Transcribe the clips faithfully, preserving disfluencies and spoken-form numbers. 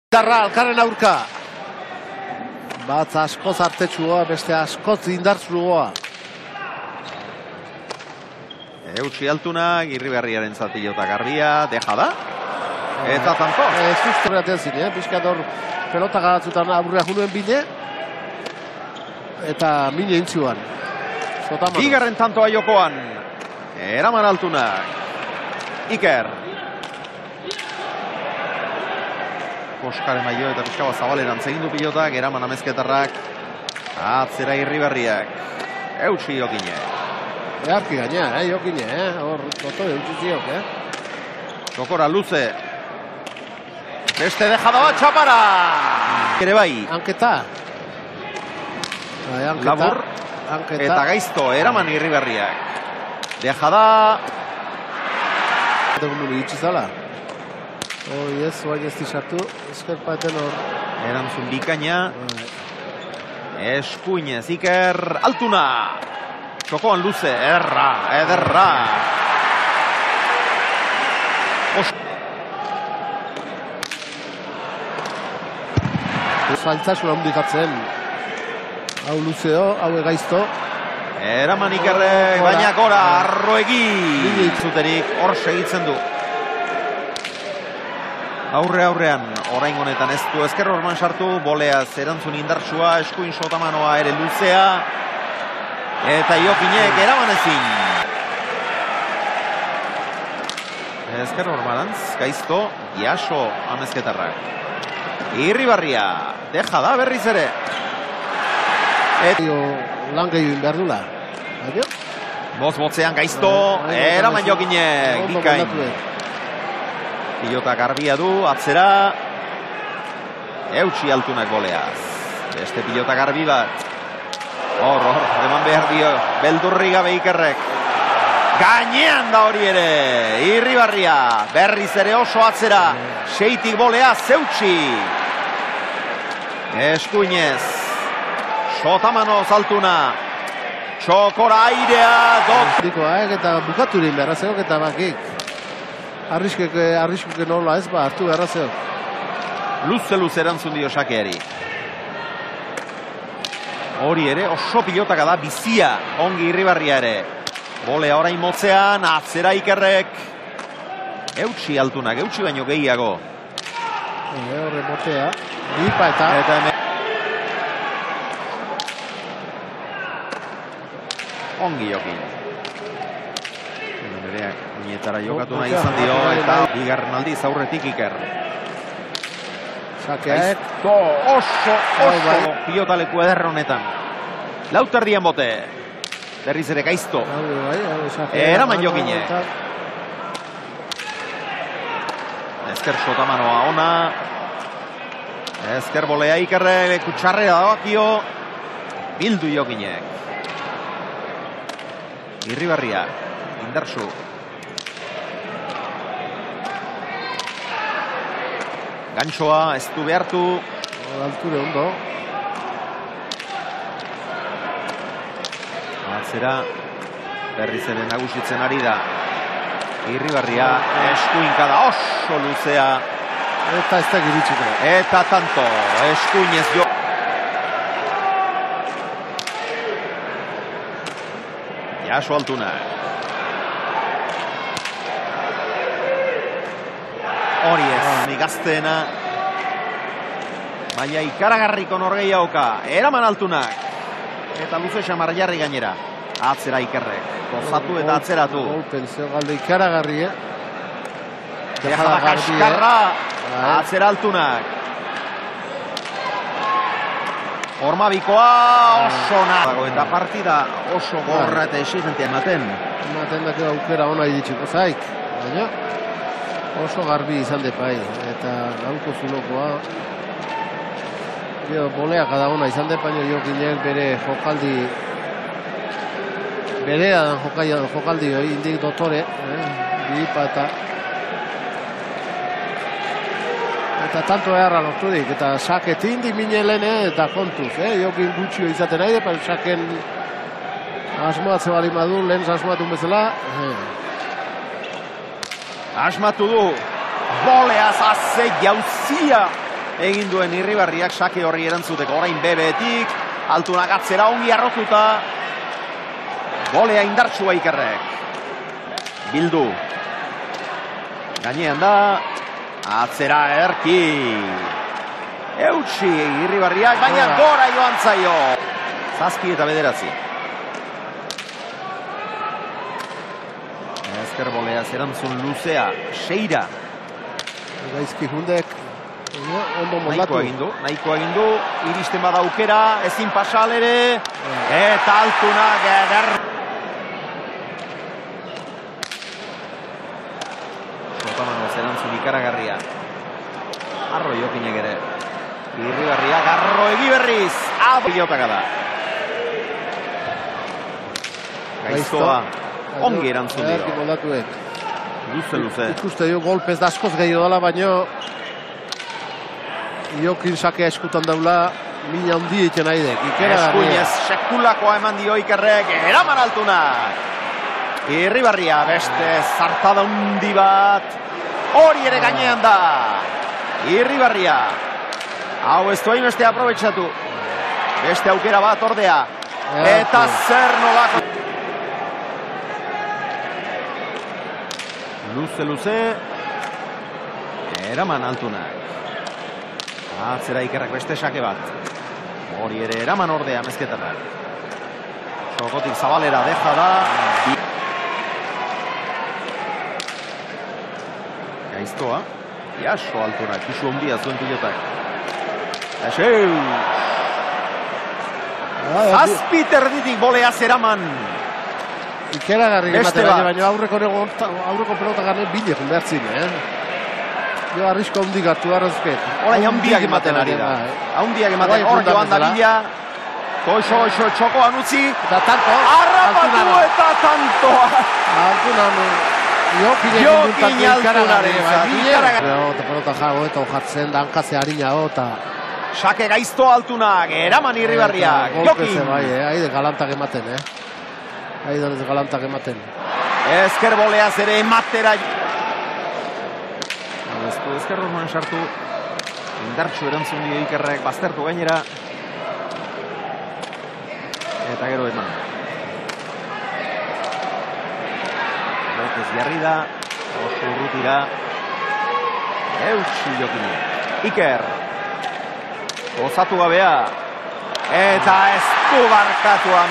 Indarra alkarren aurka. Bat askoz artetxua, beste askoz indartzugoa. Eutsi Altunak, Irribarriaren zapilota garbia, deja da. Eta tanto. Ez uste horreaten zine, eh? Piskador pelota garatzutan aurrea junuen bine. Eta mine intzuan. Bigarren tantoa jokoan. Eraman Altunak. Iker. Oskaren maio eta pixka bat zabaleran zegin pilotak, eraman amezketarrak. Atzera Irribarriak. Eutsi jokine. Beharki gaina, eh, jokine, eh? Hor, toto eutsi ziok, eh? Txokora luze. Beste dejada bat txapara. Ere bai. Anketa. Bai, anketa. Labur. Anketa. Eta gaizto, eraman Irribarriak. Dejada. Dugu nuri itxizala. Oi ez, oain ez dizartu, eskerpaeten hor. Erantzun bikaina. Eskuinez, Iker Altuna. Txokoan luze, erra, ederra. Zailtasuna hundikatzen. Hau luzeo, hau egaizto. Eraman Ikerrek, baina gora, arroegi. Zuterik, hor segitzen du. Aurre aurrean, orain honetan ez du ezker horman sartu, boleaz erantzun indartsua, eskuin sotamanoa ere luzea. Eta Jokinek eraman ezin. Ezker hormanantz, gaizto, jaso amezketarrak. Irribarria, deja da berriz ere. Eta lan gehioin behar dula. Boz-botzean gaizto, eraman Jokinek, bikain. Pilota garbia du, atzera. Eutsi Altunak boleaz. Beste pilota garbi bat. Hor, hor, eman behar dio. Beldurri gabe Ikerrek. Gainean da hori ere. Irribarria. Berriz ere oso atzera. Seitik boleaz, Eutsi. Eskuinez. Sotamanoz Altuna. Txokora airea. Dikoa, eta bukaturin behar zeok eta bakik. Arriskuke nola ez ba, hartu beharra zeok. Luze-luz erantzun dio sakeari. Hori ere, oso pilotaka da, bizia, ongi Irribarria ere. Bolea orain motzean, atzera Ikerrek. Eutsi Altunak, eutsi baino gehiago. Horre motea, bipa eta... Eta hemen... Ongi jokin. Bereak, nietara jokatu nahi izan dio, eta bigarren aldiz aurretik Iker. Sakeak. Oso, oso, pilotaleku ederra honetan. Lauterdian bote. Berriz ere gaizto. Eraman Jokine. Ezker sotamanoa ona. Ezker bolea Ikerre, kutxarrea dakio. Bildu Jokinek. Irribarria. Indarsu. Gantxoa, ez du behartu. Alture ondo. Atzera, berriz ere nagusitzen ari da. Irribarria, eskuinka da, oso luzea. Eta ez da giritxiko. Eta tanto, eskuinez jo. Jaso Altuna. Hori ez, migazteena. Baina ikaragarriko norgeiaoka. Eraman Altunak. Eta luze xamar jarri gainera. Atzera Ikerrek. Gozatu eta atzeratu. Golpen zeo galde ikaragarri, eh? Dejada kaskarra. Atzera Altunak. Hormabikoa oso nago. Eta partida oso gorra eta exigentia ematen. Ematen dake aukera ona iditxiko zaik. Baina... Oso garbi izan depai, eta gauko zulokoa. Boleak da ona izan depaino Jokinek bere jokaldi... Berea dan jokaldi hori, indik dotore. Bipa eta... Eta tanto eharra lorturik, eta saket indi minelen eta kontuz. Jokin gutxio izaten nahi, pero saken asmoatze bali madu, lehen asmoatun bezala. Asmatu du. Boleaz aze jauzia egin duen Irribarriak sake horri erantzuteko. Orain bebetik, Altunak atzera ongi arrotuta. Golea indartsua Ikerrek. Bildu. Gainean da, atzera erki. Eutsi Irribarriak, baina gora joan zaio. Zazpi eta bederatzi. Ezker boleaz erantzun luzea, Seira. Gaizki Hundek ondo moldatu. Nahiko egin du, nahiko egin du, iristen bada aukera, ezin pasal ere, eta Altunak eder. Sotamanoz erantzun ikaragarria. Arro Jokinek ere. Irribarria, Garro egi berriz. Ado pilotaka da. Gaiztoa, ongi erantzun dio. Luze, luze. Ikuste jo golpez daskoz gehiago dela, baino Jokin sakea eskutan daula, mina handi egiten nahi dek. Eskuinez, sekulakoa eman dio Ikerrek, eraman Altunak. Irribarria, beste zartada hundi bat. Hori ere gainean da. Irribarria. Hau ez duain beste aprobetsatu. Beste aukera bat ordea. Eta zer nolako. Luze, luze. Eraman Altunak. Atzera Ikerrak beste sake bat. Hori ere eraman ordea mezketarrak. Sokotik zabalera deja da. Gaiztoa. Iaso Altunak, isu ondia zuen pilotak. Eseu! Zazpi terditik bolea zeraman. Ikeragarri ematen baina aurreko aurreko pelota gane bile junbertzin, eh? Jo arrisko handik hartu arrezket. Orain handiak ematen ari da. Handiak ematen, hor joan da bila. Goixo, goixo, txokoan utzi. Eta tanto. Arrapatu eta tantoa. Altunan. Jokin Altunaren. Pelota jago eta ojatzen da hankazze harina eta. Sake Gaizto Altunak, eraman Irribarriak. Jokin. Haide galantak ematen, eh? Haide galantak ematen. Ezker boleaz ere ematera. Ezker horren sartu. Indartxu erantzun dio Ikerrek, baztertu gainera. Eta gero eman. López jarri da. Oso urrutira. Eutsi Jokine. Iker. Gozatu gabea. Eta ez du barkatuan.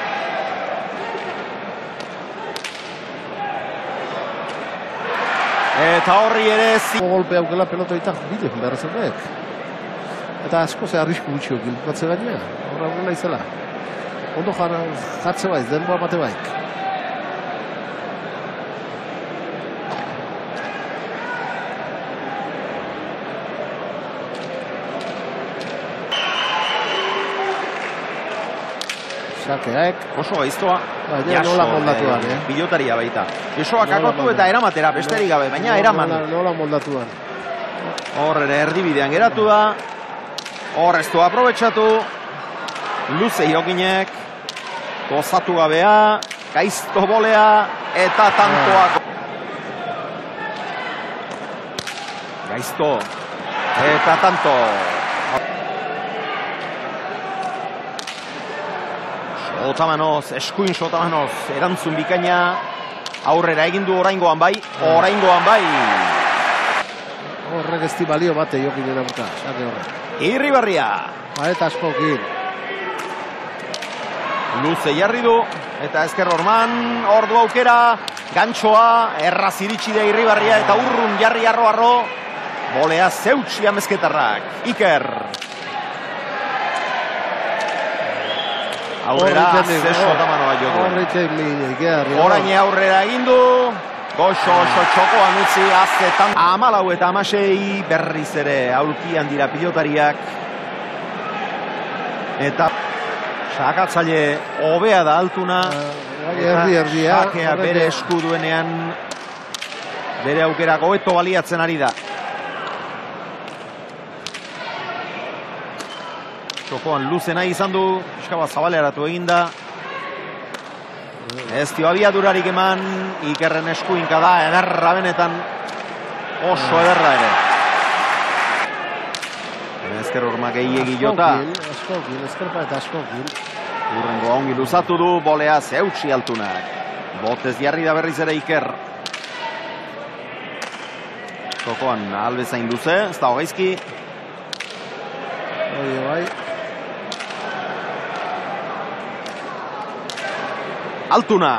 Eta horri ere zi... Golpe aukela pelota eta bide behar zerbek. Eta asko ze arrisku gutxio gilpatze gainea. Horra horrela izela. Ondo jartze baiz, denboa bate baik. Sakeak. Oso Gaiztoa. Baina nola moldatuan, eh? Pilotaria baita. Esoak akotu eta eramatera, besterik gabe, baina eraman. Nola moldatuan. Hor ere erdibidean geratu da. Hor ez du aprobetsatu. Luze Jokinek. Gozatu gabea. Gaizto bolea. Eta tantoak. Gaizto. Eta tanto. Sotamanoz, eskuin Sotamanoz, erantzun bikaina, aurrera egin du oraingoan bai, oraingoan bai. Horrek ez di balio bate Jokinen aurka, sake horrek. Irribarria. Baeta askokin. Luze jarri du, eta Ezker Orman, ordu aukera, gantxoa, erraz iritsi da Irribarria, eta urrun jarri arro-arro, bolea zeutsi amezketarrak. Iker. Aurrera, ze Sotamanoa jo du. Orain aurrera egin du. Goxo, oso txokoan utzi, azetan. Amalau eta amasei berriz ere aulkian dira pilotariak. Eta sakatzaile hobea da Altuna. Sakea bere eskuduenean bere aukera hobeto baliatzen ari da. Txokoan luze nahi izan du, eskaba zabaleratu eginda. Ez dio abiadurarik eman, Ikerren eskuinka da, ederra benetan, oso ederra ere. Ezker horma gehiegi jota. Askokin, ezkerpa eta askokin. Urrengo ongi luzatu du, boleaz eutsi Altunak. Botez jarri da berriz ere Iker. Tokoan albezain luze, ez da hogeizki. Oie, bai. Altuna.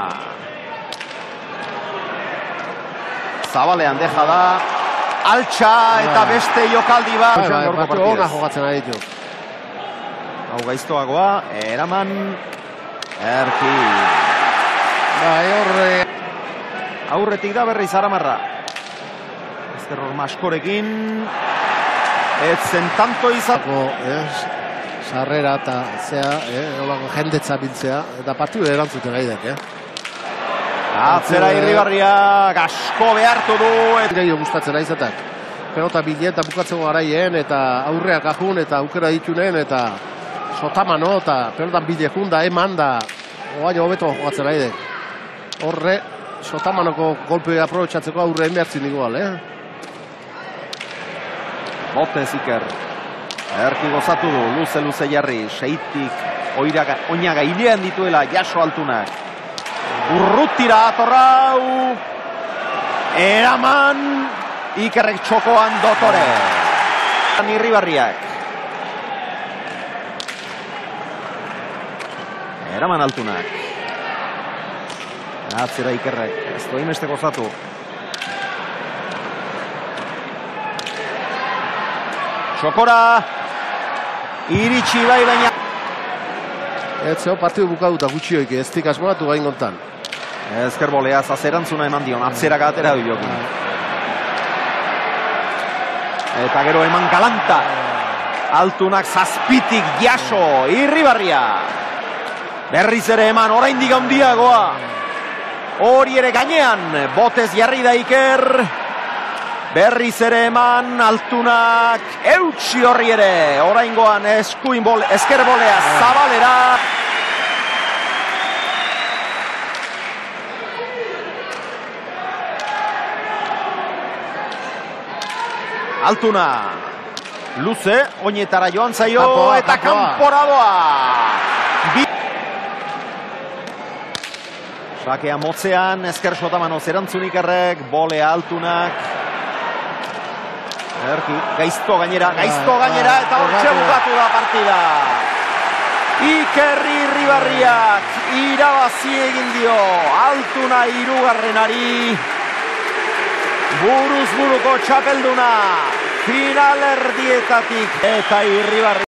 Zabalean deja da. Altxa eta beste jokaldi bat. Bai, bai, batu hona jogatzen ari ditu. Hau gaiztoagoa, eraman. Erki. Bai, horre. Aurretik da berriz Aramarra. Ezker horma askorekin. Etzen tanto izateko. Sarrera eta zea, holako jendetza biltzea. Eta partidu erantzuten gaidek, eh? Atzera Irribarria, gasko behartu du. Gehiago gustatzen aizatak. Pelota bilen eta bukatzeko garaien, eta aurreak ahun, eta aukera ditunen, eta sotamano, eta pelotan bilekun da, eman da. Oaino hobeto jokatzen aidek. Horre, sotamanoko golpe aprobetxatzeko aurre enbehartzin igual, eh? Botez Iker. Erki gozatu du, luze-luze jarri, seitik, oinaga hilean dituela, jaso Altunak. Urrutira atorrau. Eraman. Ikerrek txokoan dotore. Irribarriak. Eraman Altunak. Atzera Ikerrek. Ez du imeste gozatu. Txokora. Iritsi bai baina. Ez zeo partidu bukaduta gutxioik, ez dik asmoatu gain gontan. Ezker boleaz azerantzuna eman dion, atzerak atera du jokin. Eta gero eman galanta. Altunak zazpitik jaso, Irribarria. Berriz ere eman, oraindik handiagoa. Hori ere gainean, botez jarri da Iker. Berriz ere eman, Altunak eutsi horri ere. Oraingoan eskuin bol, ezker bolea Zabalera. Altuna, luze, oinetara joan zaio, kapoa, eta kanpora doa. Sakea motzean, ezker sotamano zerantzunik errek, bolea Altunak. Erki, gaizto gainera, gaizto gainera, eta hortxe bukatu da partida. Iker Irribarriak irabazi egin dio, Altuna hirugarrenari. Buruz buruko txapelduna, finalerdietatik eta Irribarri.